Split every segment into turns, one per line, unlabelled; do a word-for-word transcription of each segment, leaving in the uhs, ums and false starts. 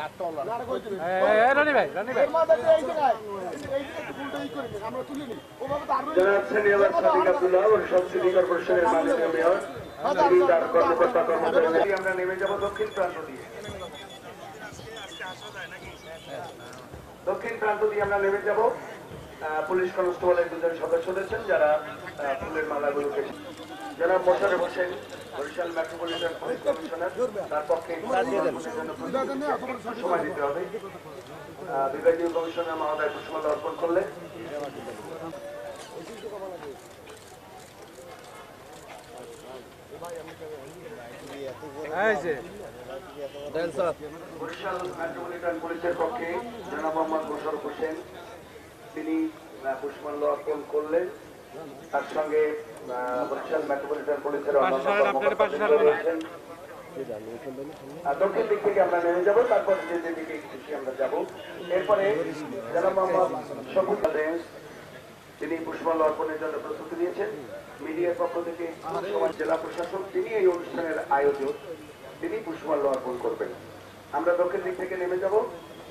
আমরা নেমে যাব দক্ষিণ প্রান্ত দিয়ে দক্ষিণ প্রান্ত দিয়ে আমরা নেমে যাব পুলিশ কনস্টেবলের দুজন সদস্য রয়েছেন যারা ফুলের মালাগুলোকে জনাব Mosharraf Hossain Barishal metropolitan police commissioner তার পক্ষে সময় দিতে হবে বিভাগীয় কমিশনার মহোদয় পুষ্পমাল্য অর্পণ করলে বরিশাল মেট্রোপলিটন পুলিশের পক্ষে জনাব মোহাম্মদ মোশাররফ হোসেন তিনি পুষ্পমাল্য অর্পণ করলেন তার সঙ্গে বরিশাল মেট্রোপলিটন পুলিশের দক্ষিণ দিক থেকে আমরা নেমে যাবো তারপর যে দিকে আমরা যাবো এরপরে জনাব মোহাম্মদ শফিক রেঞ্জ তিনি পুষ্পমাল্য অর্পণের জন্য প্রস্তুতি নিয়েছেন মিডিয়ার পক্ষ থেকে জেলা প্রশাসক তিনি এই অনুষ্ঠানের আয়োজক তিনি পুষ্পমাল্য অর্পণ করবেন আমরা দক্ষিণ দিক থেকে নেমে যাব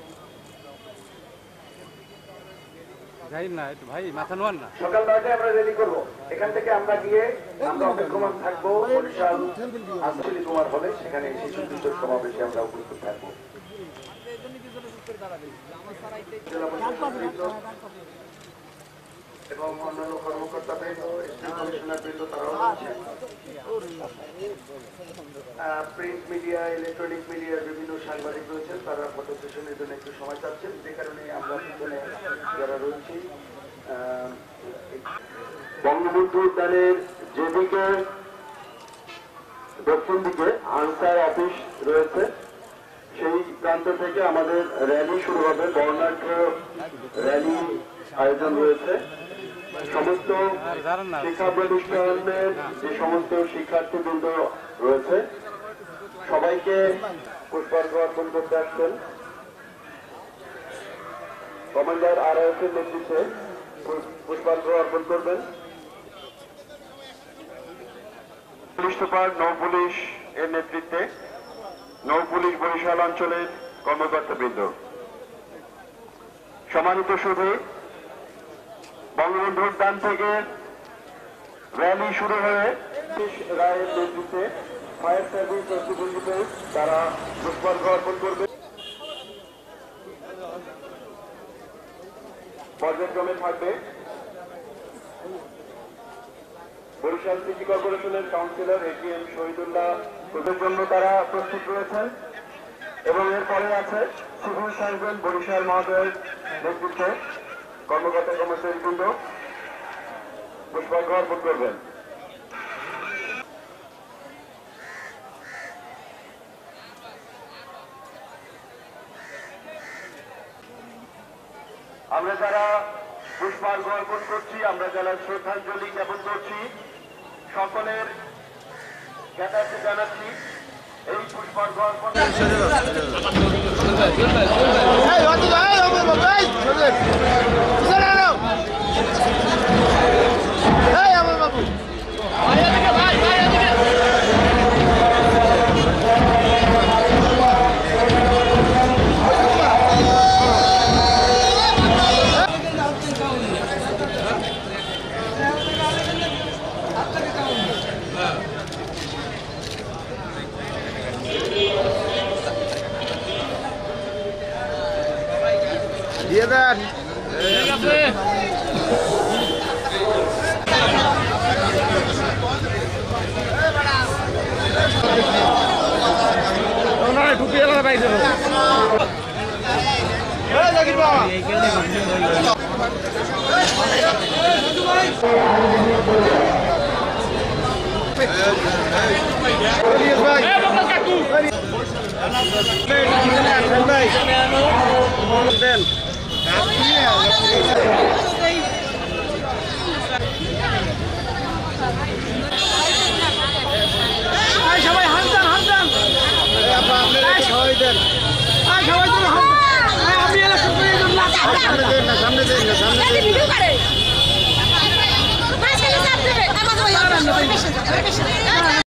সকাল নয়টায় আমরা রেডি করবো এখান থেকে আমরা গিয়ে আমরা অপেক্ষমান থাকবো বরিশাল আঞ্চলিক কুমার হলে সেখানে শিশু কিশোর সমাবেশে আমরা উপস্থিত থাকবো এবং অন্যান্য কর্মকর্তা বৃন্দ কমিশনার বৃন্দ তারাও রয়েছেন প্রিন্ট মিডিয়া ইলেকট্রনিক মিডিয়ার বিভিন্ন সাংবাদিক রয়েছেন তারা ফটো সেশনের জন্য একটু সময় চাচ্ছেন যে কারণে আমরা পিছনে যারা রয়েছি বঙ্গবন্ধু উদ্যানের যেদিকে দক্ষিণ দিকে আনসার অফিস রয়েছে সেই প্রান্ত থেকে আমাদের র্যালি শুরু হবে বর্ণাঢ্য র্যালি আয়োজন রয়েছে সমস্ত শিক্ষা প্রতিষ্ঠানের যে সমস্ত শিক্ষার্থীবৃন্দ রয়েছে সবাইকে পুষ্পার্ঘ্য অর্পণ করতে আসছেন কমান্ডার আর এস এর নেতৃত্বে পুষ্পার্ঘ্য অর্পণ করবেন পুলিশ সুপার নৌ পুলিশ এর নেতৃত্বে নৌ পুলিশ বরিশাল অঞ্চলের কর্মকর্তাবৃন্দ সম্মানিত সুধী বঙ্গবন্ধু উদ্যান থেকে র্যালি শুরু হয়ে রায়ের নেতৃত্বে ফায়ার সার্ভিস ও সিভিল ডিফেন্স তারা পুষ্পার্ঘ্য অর্পণ করবে পর্যায়ক্রমে থাকবে বরিশাল সিটি কর্পোরেশনের councillor A T M Shahidullah ওদের জন্য তারা প্রস্তুত রয়েছেন এবং এরপরে আছে সিভিল সার্জন বরিশাল মহোদয়ের নেতৃত্বে কর্মকর্তা কর্মচারীবৃন্দ পুষ্পার্ঘ্য অর্পণ করবেন আমরা যারা পুষ্পার্ঘ্য অর্পণ করছি আমরা যারা শ্রদ্ধাঞ্জলি জ্ঞাপন করছি সকলের জ্ঞাতার্থে জানাচ্ছি এই পুষ্পার্ঘ্য অর্পণ
দিয়ে দেন ঢুকিয়ে পাই দেবো দেন সবাই হানতাম হানতাম সবাই দেন সামনে দেন না সামনে দেন না সামনে দেন